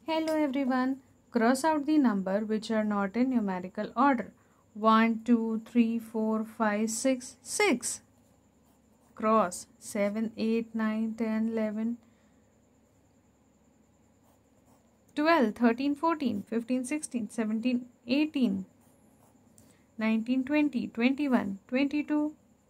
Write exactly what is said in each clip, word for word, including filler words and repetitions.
Hello everyone. Cross out the number which are not in numerical order. one, two, three, four, five, six, six. Cross seven, eight, nine, ten, eleven, twelve, thirteen, fourteen, fifteen, sixteen, seventeen, eighteen, nineteen, twenty, twenty-one, twenty-two,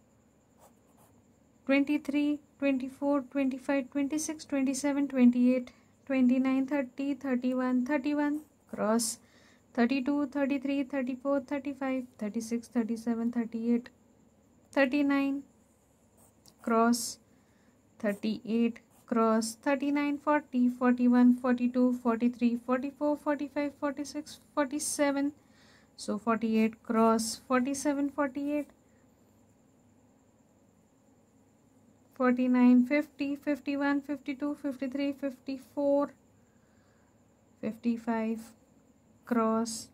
twenty-three, twenty-four, twenty-five, twenty-six, twenty-seven, twenty-eight, twenty-nine, thirty, thirty-one, thirty-one, cross thirty-two, thirty-three, thirty-four, thirty-five, thirty-six, thirty-seven, thirty-eight, thirty-nine, cross thirty-eight, cross thirty-nine, forty, forty-one, forty-two, forty-three, forty-four, forty-five, forty-six, forty-seven, so forty-eight, cross forty-seven, forty-eight, forty-nine, fifty, fifty-one, fifty-two, fifty-three, fifty-four, fifty-five, cross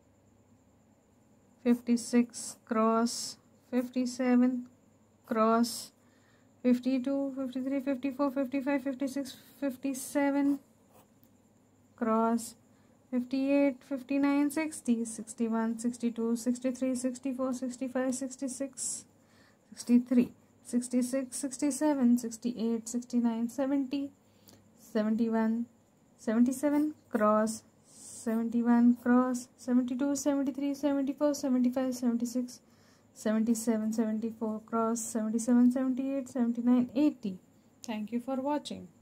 fifty-six, cross fifty-seven, cross fifty-two, fifty-three, fifty-four, fifty-five, fifty-six, fifty-seven, cross fifty-eight, fifty-nine, sixty, sixty-one, sixty-two, sixty-three, sixty-four, sixty-five, sixty-six, sixty-three, sixty-six, sixty-seven, sixty-eight, sixty-nine, seventy, seventy-one, seventy-seven, cross seventy-one, cross seventy-two, seventy-three, seventy-four, seventy-five, seventy-six, seventy-seven, seventy-four, cross seventy-seven, seventy-eight, seventy-nine, eighty. Thank you for watching.